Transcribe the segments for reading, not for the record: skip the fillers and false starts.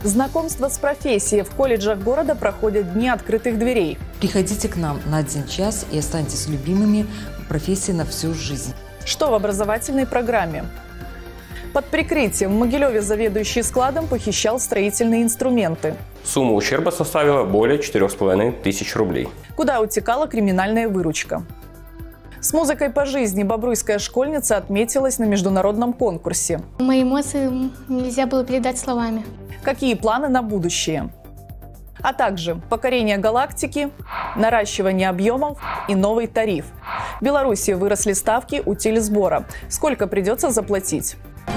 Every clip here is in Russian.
Знакомство с профессией. В колледжах города проходят дни открытых дверей. Приходите к нам на 1 час и останьтесь любимыми профессией на всю жизнь. Что в образовательной программе? Под прикрытием в Могилеве заведующий складом похищал строительные инструменты. Сумма ущерба составила более 4500 рублей. Куда утекала криминальная выручка? С музыкой по жизни бобруйская школьница отметилась на международном конкурсе. Мои эмоции нельзя было передать словами. Какие планы на будущее? А также покорение галактики, наращивание объемов и новый тариф. В Беларуси выросли ставки утилизбора. Сколько придется заплатить?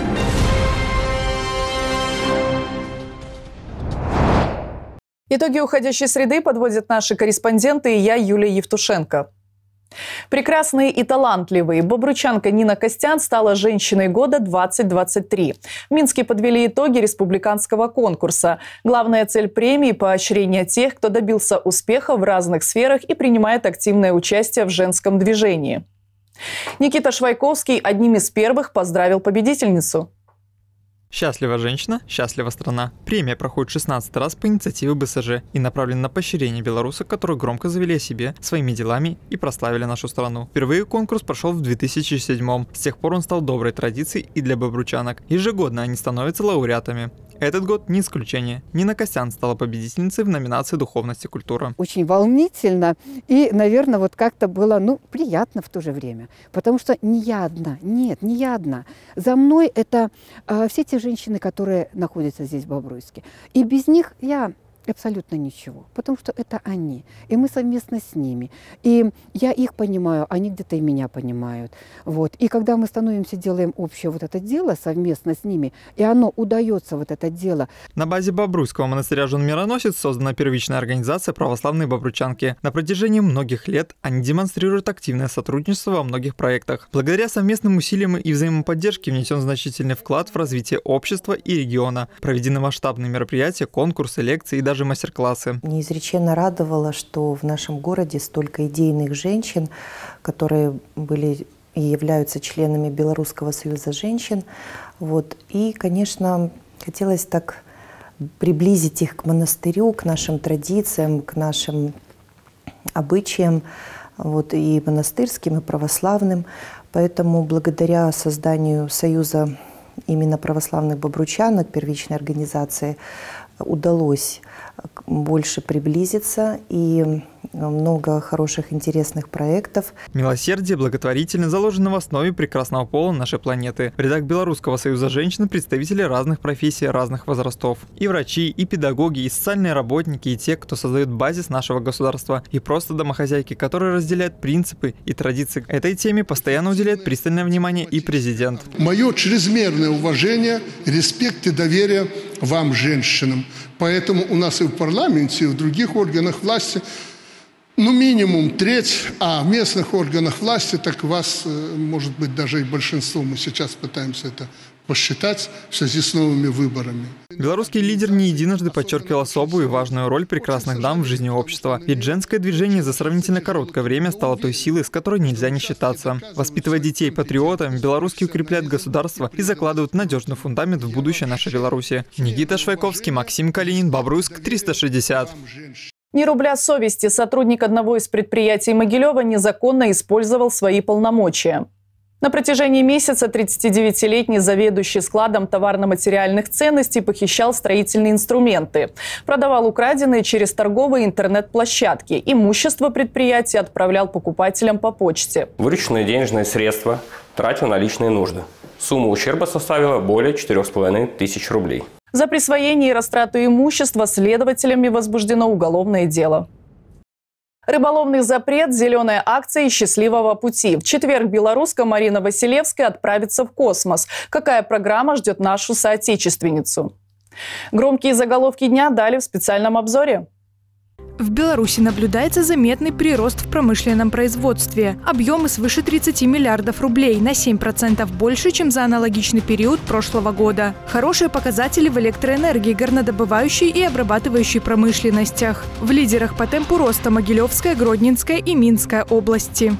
Итоги уходящей среды подводят наши корреспонденты и я, Юлия Евтушенко. Прекрасные и талантливые. Бобруйчанка Нина Костян стала женщиной года 2023. В Минске подвели итоги республиканского конкурса. Главная цель премии – поощрение тех, кто добился успеха в разных сферах и принимает активное участие в женском движении. Никита Швайковский одним из первых поздравил победительницу. «Счастлива женщина, счастлива страна». Премия проходит 16 раз по инициативе БСЖ и направлена на поощрение белорусов, которые громко заявили о себе своими делами и прославили нашу страну. Впервые конкурс прошел в 2007-м. С тех пор он стал доброй традицией и для бобруйчанок. Ежегодно они становятся лауреатами. Этот год не исключение. Нина Костян стала победительницей в номинации «Духовность и культура». Очень волнительно и, наверное, вот как-то было, приятно в то же время. Потому что не я одна, нет, не я одна. За мной это все те женщины, которые находятся здесь в Бобруйске. И без них я абсолютно ничего, потому что это они, и мы совместно с ними. И я их понимаю, они где-то и меня понимают. Вот. И когда мы становимся, делаем общее вот это дело совместно с ними, и оно удается, вот это дело. На базе Бобруйского монастыря Жен-Мироносец создана первичная организация «Православные бобруйчанки». На протяжении многих лет они демонстрируют активное сотрудничество во многих проектах. Благодаря совместным усилиям и взаимоподдержке внесен значительный вклад в развитие общества и региона. Проведены масштабные мероприятия, конкурсы, лекции и даже мастер-классы. Неизреченно радовало, что в нашем городе столько идейных женщин, которые были и являются членами Белорусского союза женщин. Вот. И, конечно, хотелось так приблизить их к монастырю, к нашим традициям, к нашим обычаям, и монастырским, и православным. Поэтому благодаря созданию союза именно православных бобруйчанок, первичной организации, удалось больше приблизиться, и много хороших, интересных проектов. Милосердие, благотворительность заложено в основе прекрасного пола нашей планеты. В рядах Белорусского союза женщин представители разных профессий, разных возрастов. И врачи, и педагоги, и социальные работники, и те, кто создает базис нашего государства, и просто домохозяйки, которые разделяют принципы и традиции. Этой теме постоянно уделяет пристальное внимание и президент. Мое чрезмерное уважение, респект и доверие вам, женщинам. Поэтому у нас и в парламенте, и в других органах власти минимум треть, а в местных органах власти так вас, может быть, даже и большинство. Мы сейчас пытаемся это посчитать в связи с новыми выборами. Белорусский лидер не единожды подчеркивал особую и важную роль прекрасных дам в жизни общества. Ведь женское движение за сравнительно короткое время стало той силой, с которой нельзя не считаться. Воспитывая детей патриотами, белорусские укрепляют государство и закладывают надежный фундамент в будущее нашей Беларуси. Никита Швайковский, Максим Калинин, Бобруйск, 360. Ни рубля совести сотрудник одного из предприятий Могилева незаконно использовал свои полномочия. На протяжении месяца 39-летний заведующий складом товарно-материальных ценностей похищал строительные инструменты. Продавал украденные через торговые интернет-площадки. Имущество предприятия отправлял покупателям по почте. Вырученные денежные средства тратил на личные нужды. Сумма ущерба составила более 4500 рублей. За присвоение и растрату имущества следователями возбуждено уголовное дело. Рыболовный запрет, зеленая акция и счастливого пути. В четверг белоруска Марина Василевская отправится в космос. Какая программа ждет нашу соотечественницу? Громкие заголовки дня дали в специальном обзоре. В Беларуси наблюдается заметный прирост в промышленном производстве. Объемы свыше 30 миллиардов рублей, на 7% больше, чем за аналогичный период прошлого года. Хорошие показатели в электроэнергии, горнодобывающей и обрабатывающей промышленностях. В лидерах по темпу роста Могилевская, Гродненская и Минская области.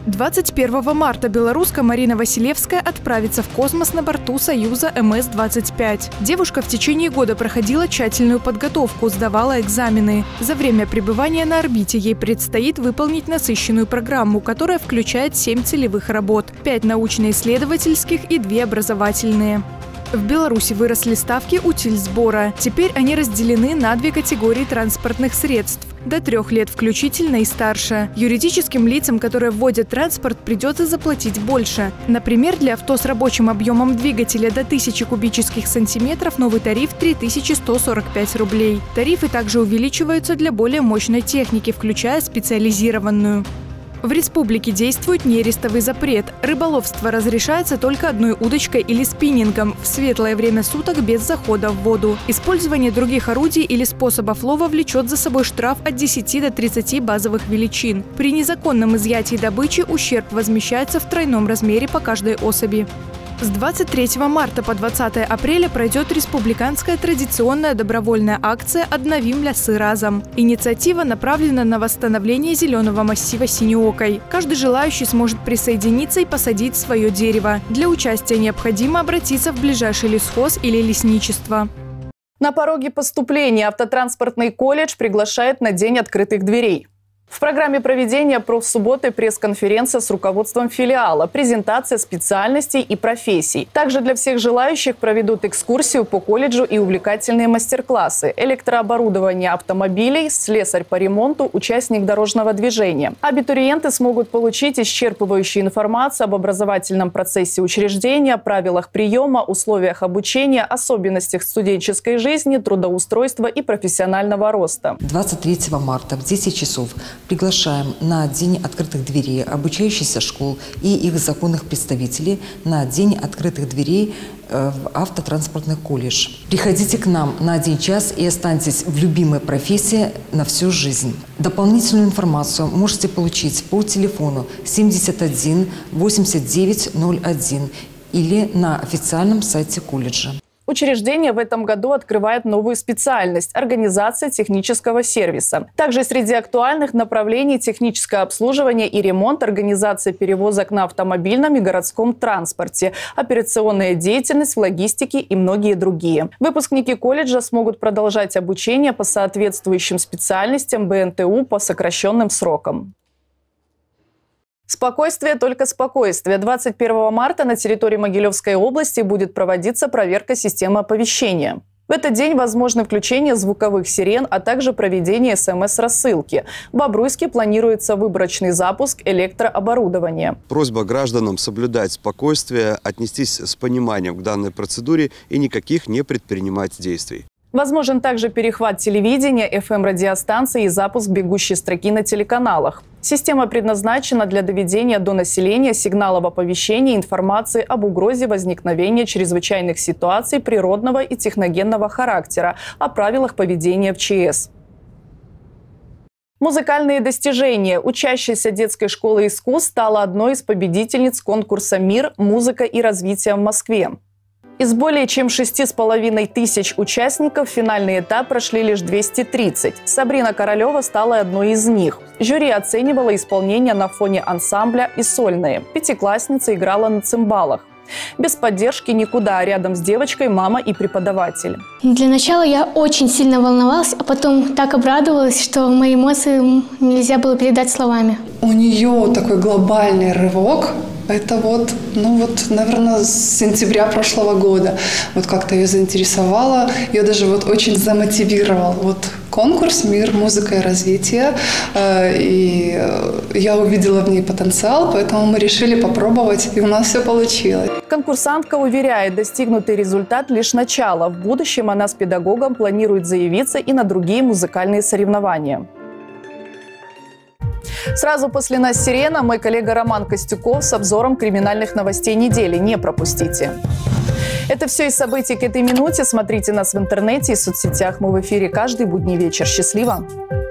21 марта белоруска Марина Василевская отправится в космос на борту Союза МС-25. Девушка в течение года проходила тщательную подготовку, сдавала экзамены. За время пребывания на орбите ей предстоит выполнить насыщенную программу, которая включает 7 целевых работ, 5 научно-исследовательских и 2 образовательные. В Беларуси выросли ставки утильсбора. Теперь они разделены на 2 категории транспортных средств – до 3 лет включительно и старше. Юридическим лицам, которые вводят транспорт, придется заплатить больше. Например, для авто с рабочим объемом двигателя до 1000 кубических сантиметров новый тариф – 3145 рублей. Тарифы также увеличиваются для более мощной техники, включая специализированную. В республике действует нерестовый запрет. Рыболовство разрешается только одной удочкой или спиннингом в светлое время суток без захода в воду. Использование других орудий или способов лова влечет за собой штраф от 10 до 30 базовых величин. При незаконном изъятии добычи ущерб возмещается в тройном размере по каждой особи. С 23 марта по 20 апреля пройдет республиканская традиционная добровольная акция «Одновим лясы разом». Инициатива направлена на восстановление зеленого массива Синеокой. Каждый желающий сможет присоединиться и посадить свое дерево. Для участия необходимо обратиться в ближайший лесхоз или лесничество. На пороге поступления Автотранспортный колледж приглашает на День открытых дверей. В программе проведения профсубботы пресс-конференция с руководством филиала, презентация специальностей и профессий. Также для всех желающих проведут экскурсию по колледжу и увлекательные мастер-классы, электрооборудование автомобилей, слесарь по ремонту, участник дорожного движения. Абитуриенты смогут получить исчерпывающую информацию об образовательном процессе учреждения, правилах приема, условиях обучения, особенностях студенческой жизни, трудоустройства и профессионального роста. 23 марта в 10 часов приглашаем на День открытых дверей обучающихся школ и их законных представителей на День открытых дверей в Автотранспортный колледж. Приходите к нам на 1 час и останьтесь в любимой профессии на всю жизнь. Дополнительную информацию можете получить по телефону 71 89 01 или на официальном сайте колледжа. Учреждение в этом году открывает новую специальность – организация технического сервиса. Также среди актуальных направлений техническое обслуживание и ремонт, организация перевозок на автомобильном и городском транспорте, операционная деятельность в логистике и многие другие. Выпускники колледжа смогут продолжать обучение по соответствующим специальностям БНТУ по сокращенным срокам. Спокойствие, только спокойствие. 21 марта на территории Могилевской области будет проводиться проверка системы оповещения. В этот день возможно включение звуковых сирен, а также проведение СМС-рассылки. В Бобруйске планируется выборочный запуск электрооборудования. Просьба гражданам соблюдать спокойствие, отнестись с пониманием к данной процедуре и никаких не предпринимать действий. Возможен также перехват телевидения, FM-радиостанций и запуск бегущей строки на телеканалах. Система предназначена для доведения до населения сигналов оповещения и информации об угрозе возникновения чрезвычайных ситуаций природного и техногенного характера, о правилах поведения в ЧС. Музыкальные достижения. Учащаяся детской школы искусств стала одной из победительниц конкурса «Мир. Музыка и развитие» в Москве. Из более чем 6500 участников финальный этап прошли лишь 230. Сабрина Королева стала одной из них. Жюри оценивало исполнение на фоне ансамбля и сольные. Пятиклассница играла на цимбалах. Без поддержки никуда, а рядом с девочкой мама и преподаватель. Для начала я очень сильно волновалась, а потом так обрадовалась, что мои эмоции нельзя было передать словами. У нее такой глобальный рывок. Это наверное, с сентября прошлого года. Как-то ее заинтересовало, ее даже очень замотивировал. Конкурс «Мир. Музыка и развитие». И я увидела в ней потенциал, поэтому мы решили попробовать, и у нас все получилось. Конкурсантка уверяет, достигнутый результат лишь начало. В будущем она с педагогом планирует заявиться и на другие музыкальные соревнования. Сразу после нас «Сирена», мой коллега Роман Костюков с обзором криминальных новостей недели. Не пропустите. Это все из событий к этой минуте. Смотрите нас в интернете и соцсетях. Мы в эфире каждый будний вечер. Счастливо!